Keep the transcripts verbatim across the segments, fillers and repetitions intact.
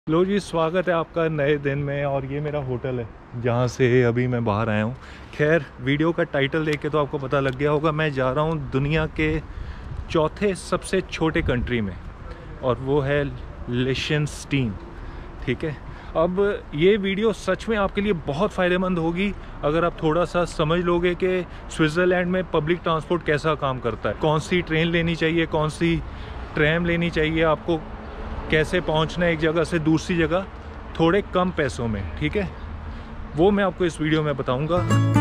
लो जी, स्वागत है आपका नए दिन में। और ये मेरा होटल है जहाँ से अभी मैं बाहर आया हूँ। खैर, वीडियो का टाइटल देख के तो आपको पता लग गया होगा, मैं जा रहा हूँ दुनिया के चौथे सबसे छोटे कंट्री में, और वो है लिechtenstein। ठीक है, अब ये वीडियो सच में आपके लिए बहुत फ़ायदेमंद होगी अगर आप थोड़ा सा समझ लोगे कि स्विट्ज़रलैंड में पब्लिक ट्रांसपोर्ट कैसा काम करता है, कौन सी ट्रेन लेनी चाहिए, कौन सी ट्रैम लेनी चाहिए, आपको कैसे पहुंचना है एक जगह से दूसरी जगह थोड़े कम पैसों में। ठीक है, वो मैं आपको इस वीडियो में बताऊंगा।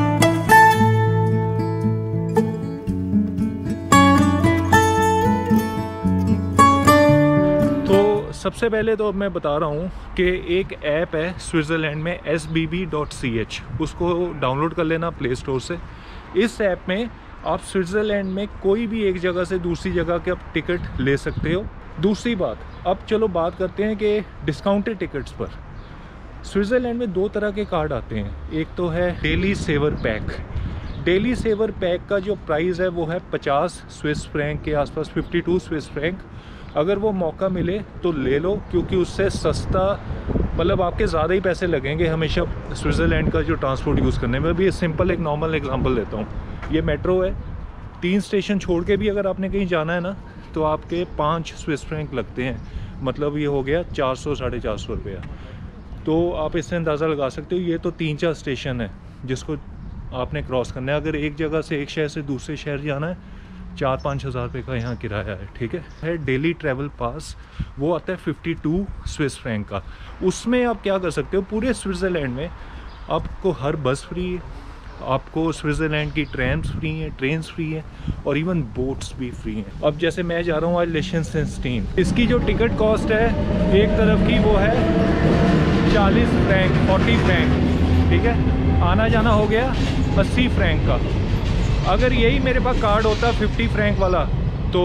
तो सबसे पहले तो अब मैं बता रहा हूँ कि एक ऐप है स्विट्ज़रलैंड में, S B B dot C H, उसको डाउनलोड कर लेना प्ले स्टोर से। इस ऐप में आप स्विट्ज़रलैंड में कोई भी एक जगह से दूसरी जगह के आप टिकट ले सकते हो। दूसरी बात, अब चलो बात करते हैं कि डिस्काउंटेड टिकट्स पर। स्विट्ज़रलैंड में दो तरह के कार्ड आते हैं, एक तो है daily saver pack. Daily saver pack का जो प्राइस है वो है पचास स्विस फ्रैंक के आसपास, बावन स्विस फ्रैंक। अगर वो मौका मिले तो ले लो, क्योंकि उससे सस्ता, मतलब आपके ज़्यादा ही पैसे लगेंगे हमेशा स्विट्ज़रलैंड का जो ट्रांसपोर्ट यूज़ करने में। अभी सिंपल एक नॉर्मल एग्जांपल देता हूँ। ये मेट्रो है, तीन स्टेशन छोड़ के भी अगर आपने कहीं जाना है ना तो आपके पाँच स्विस फ्रैंक लगते हैं, मतलब ये हो गया चार सौ साढ़े चार सौ रुपया। तो आप इससे अंदाज़ा लगा सकते हो, ये तो तीन चार स्टेशन है जिसको आपने क्रॉस करना है। अगर एक जगह से, एक शहर से दूसरे शहर जाना है, चार पाँच हज़ार रुपये का यहाँ किराया है। ठीक है है डेली ट्रैवल पास, वो आता है फिफ्टी टू स्विस फ्रैंक का। उसमें आप क्या कर सकते हो, पूरे स्विट्ज़रलैंड में आपको हर बस फ्री है, आपको स्विट्ज़रलैंड की ट्रैम्स फ्री हैं, ट्रेन्स फ्री हैं, और इवन बोट्स भी फ्री हैं। अब जैसे मैं जा रहा हूँ आज लिechtenstein, इसकी जो टिकट कॉस्ट है एक तरफ की वो है चालीस फ्रैंक, चालीस फ्रैंक। ठीक है, आना जाना हो गया अस्सी फ्रैंक का। अगर यही मेरे पास कार्ड होता पचास फ्रैंक वाला तो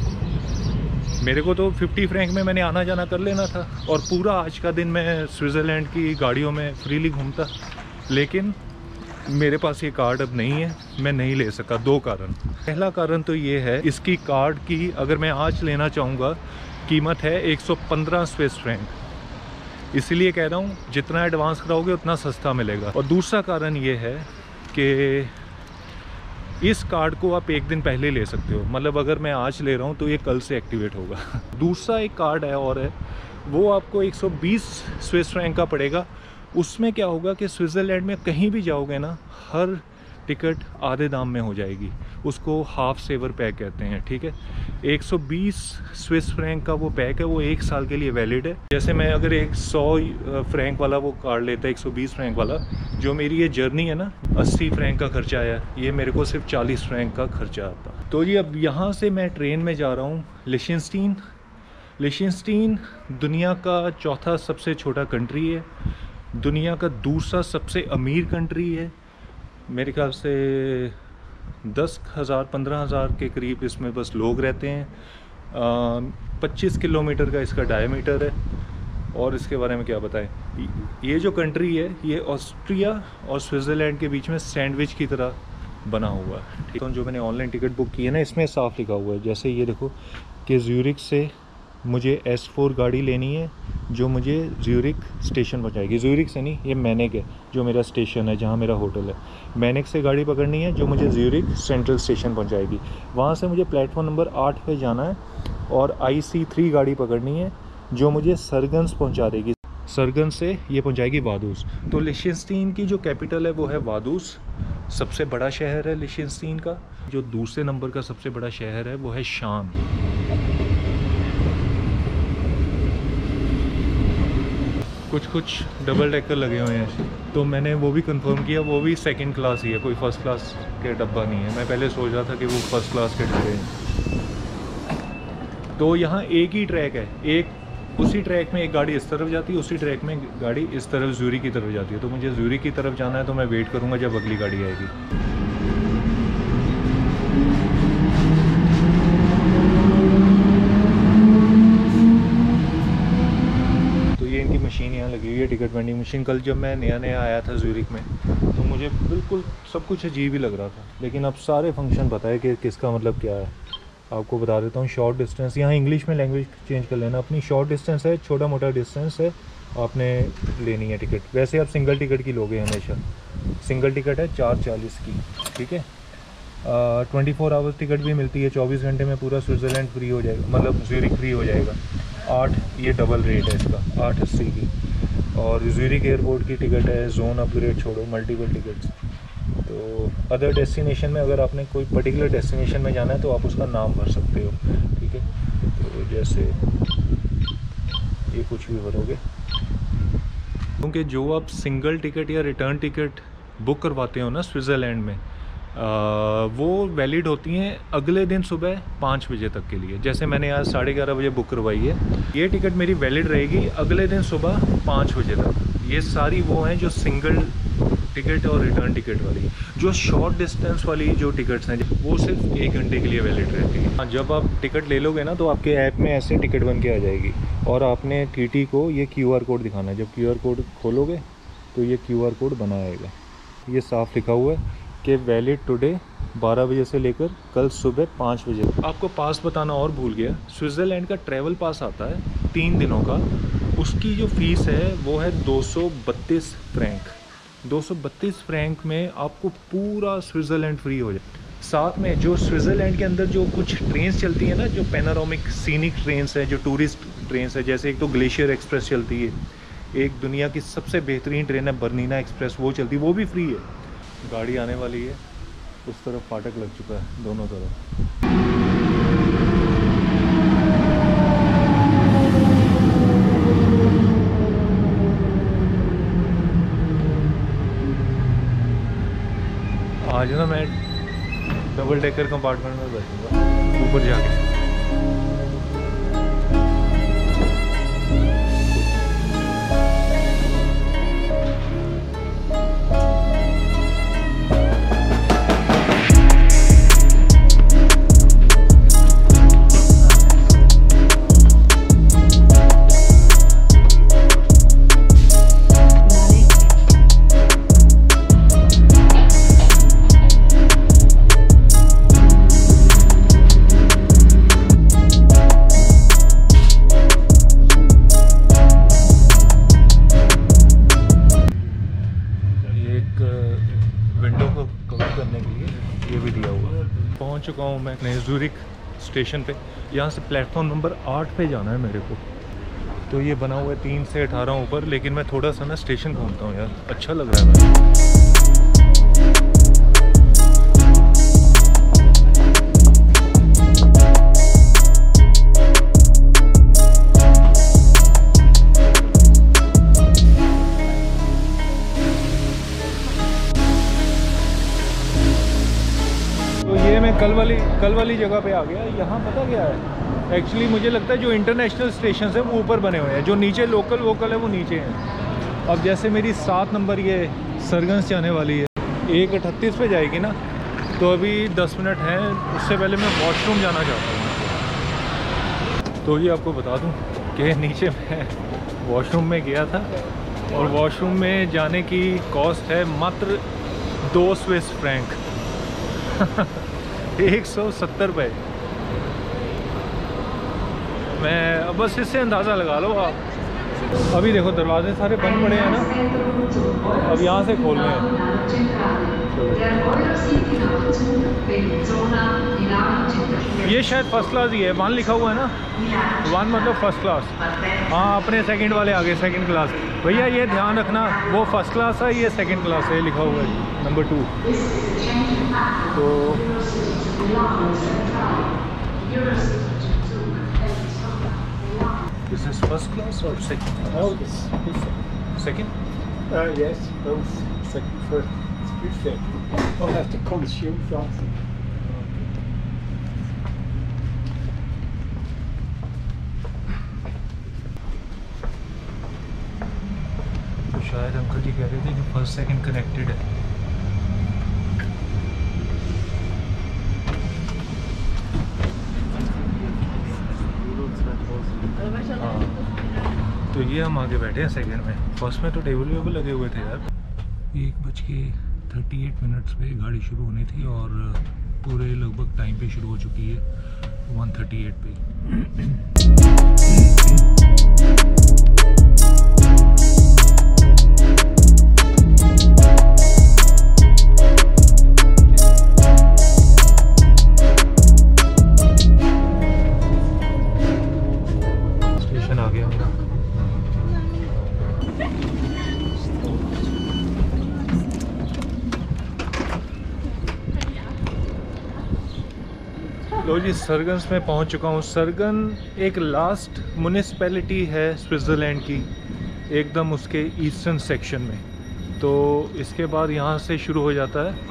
मेरे को तो पचास फ्रैंक में मैंने आना जाना कर लेना था, और पूरा आज का दिन मैं स्विट्ज़रलैंड की गाड़ियों में फ्रीली घूमता। लेकिन मेरे पास ये कार्ड अब नहीं है, मैं नहीं ले सका। दो कारण। पहला कारण तो ये है, इसकी कार्ड की अगर मैं आज लेना चाहूँगा कीमत है एक सौ पंद्रह स्विस फ्रैंक। इसलिए कह रहा हूँ जितना एडवांस कराओगे उतना सस्ता मिलेगा। और दूसरा कारण ये है कि इस कार्ड को आप एक दिन पहले ले सकते हो, मतलब अगर मैं आज ले रहा हूँ तो ये कल से एक्टिवेट होगा। दूसरा एक कार्ड है और है, वो आपको एक सौ बीस स्विस फ्रैंक का पड़ेगा। उसमें क्या होगा कि स्विट्ज़रलैंड में कहीं भी जाओगे ना, हर टिकट आधे दाम में हो जाएगी। उसको हाफ सेवर पैक कहते हैं। ठीक है, एक सौ बीस स्विस फ्रैंक का वो पैक है, वो एक साल के लिए वैलिड है। जैसे मैं अगर एक सौ फ्रैंक वाला वो कार्ड लेता है, एक सौ बीस फ्रैंक वाला, जो मेरी ये जर्नी है ना, अस्सी फ्रैंक का खर्चा आया, ये मेरे को सिर्फ चालीस फ्रैंक का खर्चा आता। तो जी अब यहाँ से मैं ट्रेन में जा रहा हूँ लिechtenstein। लिechtenstein दुनिया का चौथा सबसे छोटा कंट्री है, दुनिया का दूसरा सबसे अमीर कंट्री है। मेरे ख्याल से दस हज़ार पंद्रह हज़ार के करीब इसमें बस लोग रहते हैं। पच्चीस किलोमीटर का इसका डायमीटर है। और इसके बारे में क्या बताएं, ये जो कंट्री है ये ऑस्ट्रिया और स्विट्ज़रलैंड के बीच में सैंडविच की तरह बना हुआ है। ठीक है, जो मैंने ऑनलाइन टिकट बुक की है ना, इसमें साफ लिखा हुआ है, जैसे ये देखो कि ज्यूरिख से मुझे एस फोर गाड़ी लेनी है जो मुझे ज्यूरिख स्टेशन पहुंचाएगी। ज्यूरिख से नहीं, ये मैनेक है जो मेरा स्टेशन है, जहां मेरा होटल है। मैनेक से गाड़ी पकड़नी है जो मुझे ज्यूरिख सेंट्रल स्टेशन पहुंचाएगी। वहां से मुझे प्लेटफॉर्म नंबर आठ पे जाना है, और आई सी थ्री गाड़ी पकड़नी है जो मुझे सरगन्स पहुँचा देगी। सरगन से ये पहुँचाएगी वादूस। तो लिechtenstein की जो कैपिटल है वो है वादूस, सबसे बड़ा शहर है लिechtenstein का। जो दूसरे नंबर का सबसे बड़ा शहर है वो है शान। कुछ कुछ डबल डेकर लगे हुए हैं, तो मैंने वो भी कंफर्म किया, वो भी सेकंड क्लास ही है, कोई फर्स्ट क्लास के डब्बा नहीं है। मैं पहले सोच रहा था कि वो फर्स्ट क्लास के डब्बे हैं। तो यहाँ एक ही ट्रैक है, एक उसी ट्रैक में एक गाड़ी इस तरफ जाती है, उसी ट्रैक में गाड़ी इस तरफ ज्यूरिख की तरफ जाती है। तो मुझे ज्यूरिख की तरफ जाना है, तो मैं वेट करूँगा जब अगली गाड़ी आएगी। मशीन यहाँ लगी हुई है, टिकट वेंडिंग मशीन। कल जब मैं नया नया आया था ज्यूरिख में तो मुझे बिल्कुल सब कुछ अजीब ही लग रहा था, लेकिन अब सारे फंक्शन पता है कि किसका मतलब क्या है। आपको बता देता हूँ। शॉर्ट डिस्टेंस, यहाँ इंग्लिश में लैंग्वेज चेंज कर लेना अपनी। शॉर्ट डिस्टेंस है, छोटा मोटा डिस्टेंस है, आपने लेनी है टिकट। वैसे आप सिंगल टिकट की लोगे हमेशा। सिंगल टिकट है चार चालीस की, ठीक है। ट्वेंटी फोर आवर्स टिकट भी मिलती है, चौबीस घंटे में पूरा स्विट्ज़रलैंड फ्री हो जाएगा, मतलब ज्यूरिक फ्री हो जाएगा। आठ, ये डबल रेट है इसका, आठ अस्सी की। और ज्यूरिक एयरपोर्ट की टिकट है, जोन अपग्रेड छोड़ो, मल्टीपल टिकट्स। तो अदर डेस्टिनेशन में अगर आपने कोई पर्टिकुलर डेस्टिनेशन में जाना है तो आप उसका नाम भर सकते हो, ठीक है। तो जैसे ये कुछ भी भरोगे, क्योंकि जो आप सिंगल टिकट या रिटर्न टिकट बुक करवाते हो ना स्विट्ज़रलैंड में, आ, वो वैलिड होती हैं अगले दिन सुबह पाँच बजे तक के लिए। जैसे मैंने आज साढ़े ग्यारह बजे बुक करवाई है, ये टिकट मेरी वैलिड रहेगी अगले दिन सुबह पाँच बजे तक। ये सारी वो हैं जो सिंगल टिकट और रिटर्न टिकट वाली। जो शॉर्ट डिस्टेंस वाली जो टिकट्स हैं वो सिर्फ एक घंटे के लिए वैलिड रहती है। जब आप टिकट ले लोगे ना तो आपके ऐप में ऐसे टिकट बन के आ जाएगी और आपने टीटी को ये क्यूआर कोड दिखाना है। जब क्यूआर कोड खोलोगे तो ये क्यूआर कोड बना आएगा, ये साफ लिखा हुआ है कि वैलिड टुडे बारह बजे से लेकर कल सुबह पाँच बजे। आपको पास बताना और भूल गया, स्विट्ज़रलैंड का ट्रैवल पास आता है तीन दिनों का, उसकी जो फ़ीस है वो है दो सौ बत्तीस फ्रैंक। दो सौ बत्तीस फ्रैंक में आपको पूरा स्विट्ज़रलैंड फ्री हो जाए। साथ में जो स्विट्ज़रलैंड के अंदर जो कुछ ट्रेन्स चलती हैं ना, जो पैनोरामिक सीनिक ट्रेन्स हैं, जो टूरिस्ट ट्रेन्स हैं, जैसे एक तो ग्लेशियर एक्सप्रेस चलती है, एक दुनिया की सबसे बेहतरीन ट्रेन है बर्नीना एक्सप्रेस, वो चलती है, वो भी फ्री है। गाड़ी आने वाली है, उस तरफ फाटक लग चुका है दोनों तरफ। आज ना मैं डबल डेकर कंपार्टमेंट में बैठूंगा ऊपर जाके। पहुंच चुका हूँ मैं ज्यूरिक स्टेशन पे। यहाँ से प्लेटफॉर्म नंबर आठ पे जाना है मेरे को। तो ये बना हुआ है तीन से अठारह ऊपर, लेकिन मैं थोड़ा सा ना स्टेशन घूमता हूँ यार, अच्छा लग रहा है मुझे। कल वाली कल वाली जगह पे आ गया। यहाँ पता क्या है, एक्चुअली मुझे लगता है जो इंटरनेशनल स्टेशन है वो ऊपर बने हुए हैं, जो नीचे लोकल वोकल है वो नीचे हैं। अब जैसे मेरी सात नंबर ये सरगंस जाने वाली है, एक अठतीस पे जाएगी ना, तो अभी दस मिनट हैं, उससे पहले मैं वॉशरूम जाना चाहता हूँ। तो ये आपको बता दूँ कि नीचे मैं वॉशरूम में गया था और वॉशरूम में जाने की कॉस्ट है मात्र दो स्विस फ्रैंक एक सौ सत्तर रुपये। मैं अब बस इससे अंदाज़ा लगा लो आप। अभी देखो दरवाजे सारे बंद पड़े हैं ना, अब यहाँ से खोल रहे हैं। ये शायद फर्स्ट क्लास ही है, वन लिखा हुआ है ना, वन मतलब फर्स्ट क्लास। हाँ, अपने सेकंड वाले आगे सेकंड क्लास। भैया ये ध्यान रखना, वो फर्स्ट क्लास है, ये सेकंड क्लास है, लिखा हुआ है नंबर टू। तो This is first class or second class? No, this is Second? uh, yes, both second, first, it's second. I'll have to consume something. तो शायद अंकल जी कह रहे थे जो फर्स्ट सेकंड कनेक्टेड है। तो ये हम आगे बैठे हैं सेकंड में। फर्स्ट में तो टेबल वेबल लगे हुए थे यार। एक बज के थर्टी एट मिनट्स पे गाड़ी शुरू होनी थी और पूरे लगभग टाइम पे शुरू हो चुकी है। वन थर्टी एट पे। स्टेशन आ गया मेरा। लो जी, सरगन्स में पहुंच चुका हूं। सरगन एक लास्ट म्यूनिसिपैलिटी है स्विट्ज़रलैंड की, एकदम उसके ईस्टर्न सेक्शन में। तो इसके बाद यहाँ से शुरू हो जाता है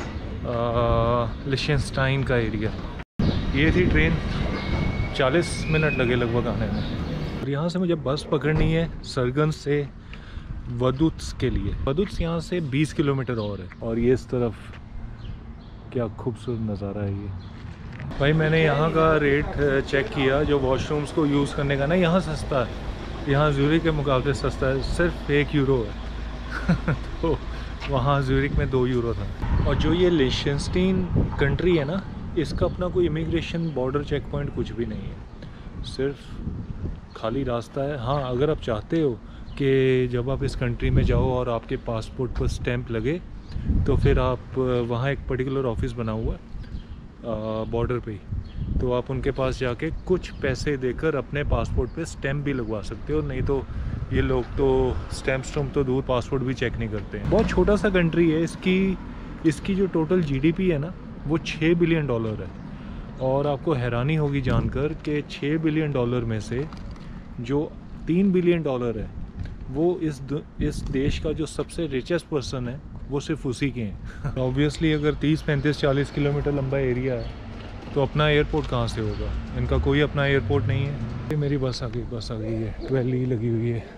लिशेनस्टाइन का एरिया। ये थी ट्रेन, चालीस मिनट लगे लगभग आने में। और यहाँ से मुझे बस पकड़नी है सरगन से वदुत्स के लिए। वदुत्स यहाँ से बीस किलोमीटर और है। और ये इस तरफ क्या खूबसूरत नज़ारा है ये। भाई मैंने यहाँ का रेट चेक किया, जो वॉशरूम्स को यूज़ करने का ना, यहाँ सस्ता है। यहाँ ज़्यूरिक के मुकाबले सस्ता है, सिर्फ एक यूरो है। तो वहाँ ज़्यूरिक में दो यूरो था। और जो ये लिशेनस्टाइन कंट्री है ना, इसका अपना कोई इमिग्रेशन बॉर्डर चेक पॉइंट कुछ भी नहीं है, सिर्फ खाली रास्ता है। हाँ, अगर आप चाहते हो कि जब आप इस कंट्री में जाओ और आपके पासपोर्ट पर स्टैंप लगे, तो फिर आप वहाँ एक पर्टिकुलर ऑफिस बना हुआ है बॉर्डर पे, तो आप उनके पास जाके कुछ पैसे देकर अपने पासपोर्ट पे स्टैंप भी लगवा सकते हो। नहीं तो ये लोग तो स्टैंप स्टैम्प तो दूर, पासपोर्ट भी चेक नहीं करते हैं। बहुत छोटा सा कंट्री है। इसकी इसकी जो टोटल जीडीपी है ना, वो छः बिलियन डॉलर है। और आपको हैरानी होगी जानकर कि छः बिलियन डॉलर में से जो तीन बिलियन डॉलर है, वो इस इस देश का जो सबसे रिचेस्ट पर्सन है, वो सिर्फ उसी के हैं। ऑब्वियसली अगर तीस पैंतीस चालीस किलोमीटर लंबा एरिया है, तो अपना एयरपोर्ट कहाँ से होगा? इनका कोई अपना एयरपोर्ट नहीं है। ये मेरी बस आ गई, बस आ गई है, ट्वेल्व ई लगी हुई है।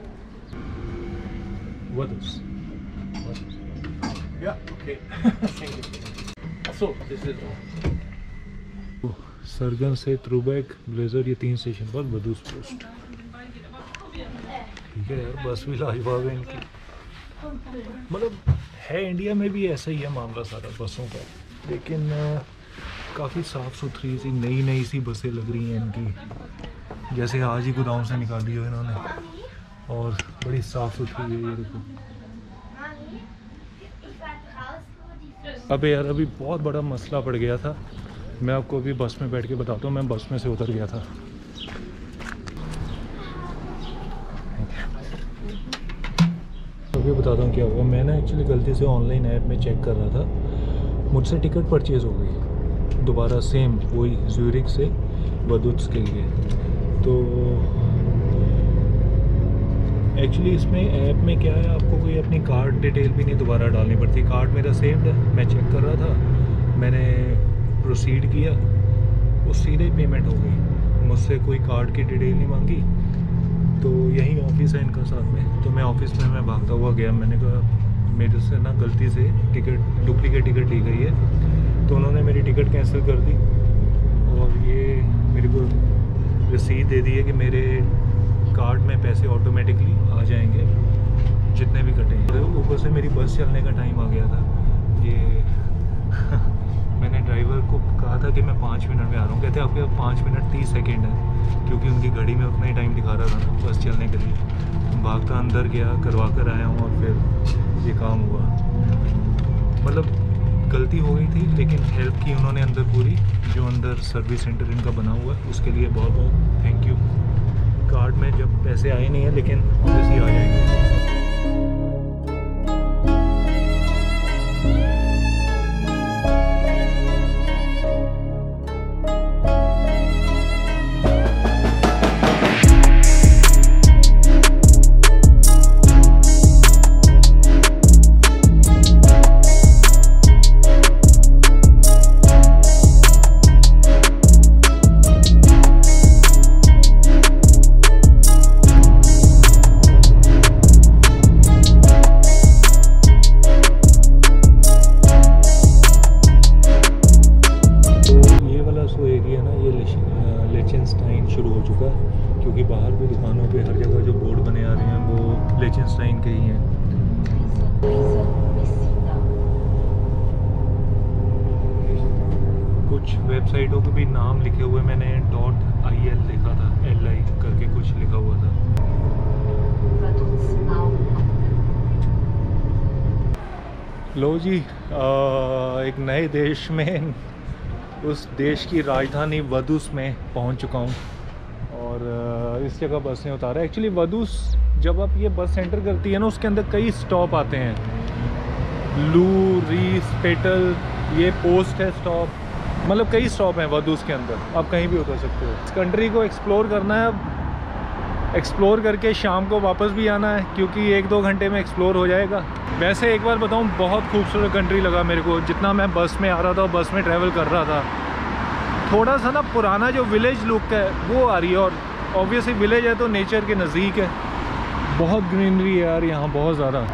What Yeah, okay. Thank you. So, this is all. सरगन से थ्रूबैक ब्लेजर, ये तीन स्टेशन पर वदुस पोस्ट। ठीक है यार, बस भी लाजवाब है इनकी। मतलब है इंडिया में भी ऐसा ही है मामला सारा बसों का, लेकिन काफ़ी साफ़ सुथरी सी नई नई सी बसें लग रही हैं इनकी, जैसे आज ही गोदाम से निकाली हो इन्होंने। और बड़ी साफ़ सुथरी है ये, देखो। अबे यार, अभी बहुत बड़ा मसला पड़ गया था। मैं आपको अभी बस में बैठ के बताता हूँ। मैं बस में से उतर गया था। अभी बताता हूँ क्या हुआ। मैं ना एक्चुअली गलती से ऑनलाइन ऐप में चेक कर रहा था, मुझसे टिकट परचेज़ हो गई दोबारा, सेम वही ज़्यूरिक से वदुत्स के लिए। तो एक्चुअली इसमें ऐप में क्या है, आपको कोई अपनी कार्ड डिटेल भी नहीं दोबारा डालनी पड़ती। कार्ड मेरा सेव्ड है, मैं चेक कर रहा था, मैंने प्रोसीड किया, वो सीधे पेमेंट हो गई, मुझसे कोई कार्ड की डिटेल नहीं मांगी। तो यही ऑफिस है इनका साथ में। तो मैं ऑफिस में मैं भागता हुआ गया, मैंने कहा मेरे से ना गलती से टिकट डुप्लीकेट टिकट ली गई है। तो उन्होंने मेरी टिकट कैंसिल कर दी और ये मेरे को रसीद दे दी है कि मेरे कार्ड में पैसे ऑटोमेटिकली आ जाएंगे जितने भी कटे। ऊपर से मेरी बस चलने का टाइम आ गया था। ये मैंने ड्राइवर को कहा था कि मैं पाँच मिनट में आ रहा हूँ, कहते आपके पाँच मिनट तीस सेकंड है, क्योंकि उनकी घड़ी में उतना ही टाइम दिखा रहा था ना बस चलने के लिए। भागता अंदर गया, करवा कर आया हूँ और फिर ये काम हुआ। मतलब गलती हो गई थी, लेकिन हेल्प की उन्होंने अंदर पूरी, जो अंदर सर्विस सेंटर इनका बना हुआ है, उसके लिए बहुत बहुत थैंक यू। कार्ड में जब पैसे आए नहीं है, लेकिन ऑब्वियसली आ जाएंगे। लिशेनस्टाइन शुरू हो चुका है, क्योंकि बाहर भी दुकानों पे हर जगह जो बोर्ड बने आ रहे हैं वो लिशेनस्टाइन के ही हैं। कुछ कुछ वेबसाइटों के भी नाम लिखे हुए मैंने डॉट आई एल लिखा था, एल आई करके कुछ लिखा हुआ था। लो जी, आ, एक नए देश में, उस देश की राजधानी वदूस में पहुंच चुका हूं और इस जगह बस ने उतारा। एक्चुअली वदूस जब आप ये बस एंटर करती है ना, उसके अंदर कई स्टॉप आते हैं। लू, रीस, पेटल, ये पोस्ट है स्टॉप, मतलब कई स्टॉप हैं वदूस के अंदर, आप कहीं भी उतर सकते हो। इस कंट्री को एक्सप्लोर करना है, अब एक्सप्लोर करके शाम को वापस भी आना है क्योंकि एक दो घंटे में एक्सप्लोर हो जाएगा। वैसे एक बार बताऊं, बहुत खूबसूरत कंट्री लगा मेरे को। जितना मैं बस में आ रहा था, बस में ट्रैवल कर रहा था, थोड़ा सा ना पुराना जो विलेज लुक है वो आ रही है। और ऑब्वियसली विलेज है तो नेचर के नज़दीक है, बहुत ग्रीनरी है यार यहाँ, बहुत ज़्यादा।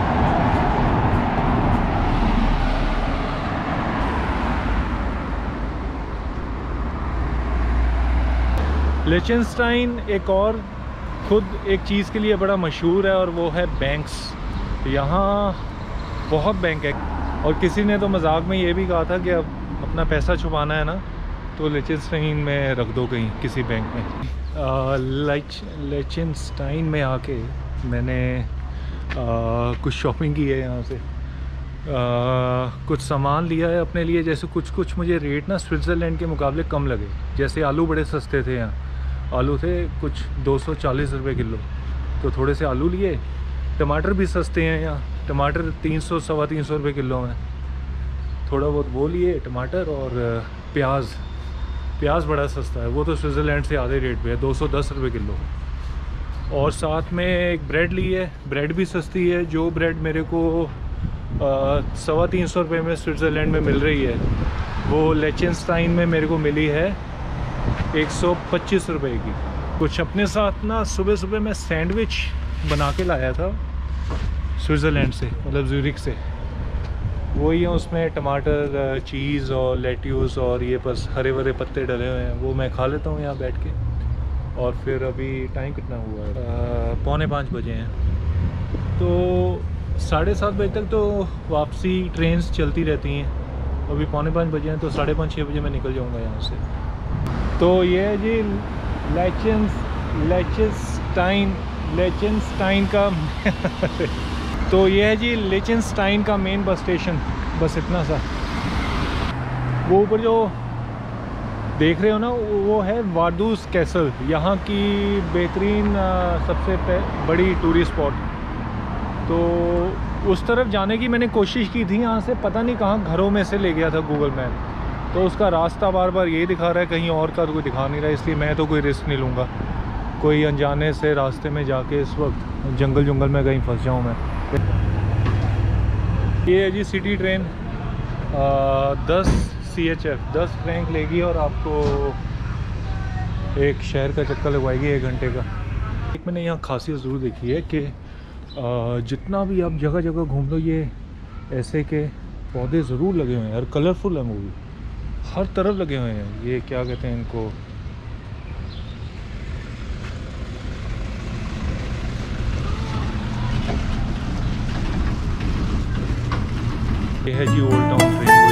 लिechtenstein एक और खुद एक चीज़ के लिए बड़ा मशहूर है और वो है बैंक्स। यहाँ बहुत बैंक है और किसी ने तो मजाक में ये भी कहा था कि अब अपना पैसा छुपाना है ना तो लिechtenstein में रख दो कहीं किसी बैंक में। लिechtenstein में आके मैंने आ, कुछ शॉपिंग की है यहाँ से, आ, कुछ सामान लिया है अपने लिए। जैसे कुछ कुछ मुझे रेट ना स्विट्ज़रलैंड के मुकाबले कम लगे। जैसे आलू बड़े सस्ते थे यहाँ, आलू थे कुछ दो सौ चालीस रुपये किलो, तो थोड़े से आलू लिए। टमाटर भी सस्ते हैं यहाँ, टमाटर तीन सौ सवा तीन सौ रुपये किलो में, थोड़ा बहुत वो लिए टमाटर। और प्याज, प्याज बड़ा सस्ता है, वो तो स्विट्ज़रलैंड से आधे रेट पे है, दो सौ दस रुपये किलो। और साथ में एक ब्रेड ली है, ब्रेड भी सस्ती है। जो ब्रेड मेरे को सवा तीन सौ रुपये में स्विट्ज़रलैंड में मिल रही है, वो लिechtenstein में मेरे को मिली है एक सौ पच्चीस रुपये की। कुछ अपने साथ ना सुबह सुबह मैं सैंडविच बना के लाया था स्विट्ज़रलैंड से, मतलब ज़्यूरिख से। वही है, उसमें टमाटर, चीज़ और लेट्यूस और ये बस हरे भरे पत्ते डले हुए हैं, वो मैं खा लेता हूँ यहाँ बैठ के। और फिर अभी टाइम कितना हुआ है, पौने पाँच बजे हैं, तो साढ़े सात बजे तक तो वापसी ट्रेन्स चलती रहती हैं। अभी पौने पाँच बजे हैं तो साढ़े पाँच छः बजे मैं निकल जाऊँगा यहाँ से। तो ये है जी लेचेंस लिechtenstein लिechtenstein का तो ये है जी लिechtenstein का मेन बस स्टेशन, बस इतना सा। वो ऊपर जो देख रहे हो ना, वो है वादूस कैसल, यहाँ की बेहतरीन सबसे बड़ी टूरिस्ट स्पॉट। तो उस तरफ जाने की मैंने कोशिश की थी, यहाँ से पता नहीं कहाँ घरों में से ले गया था गूगल मैप, तो उसका रास्ता बार बार ये दिखा रहा है, कहीं और का तो कोई दिखा नहीं रहा। इसलिए मैं तो कोई रिस्क नहीं लूँगा, कोई अनजाने से रास्ते में जाके इस वक्त जंगल जंगल में कहीं फंस जाऊँ मैं। ये है जी सिटी ट्रेन, दस सी एच एफ दस फ्रैंक लेगी और आपको एक शहर का चक्कर लगवाएगी एक घंटे का। एक मैंने यहाँ खासियत ज़रूर देखी है कि जितना भी आप जगह जगह घूम लो, ये ऐसे के पौधे ज़रूर लगे हुए हैं और कलरफुल है, वो भी हर तरफ लगे हुए हैं। ये क्या कहते हैं इनको, ये है जी ओल्ड टाउन ट्रेन।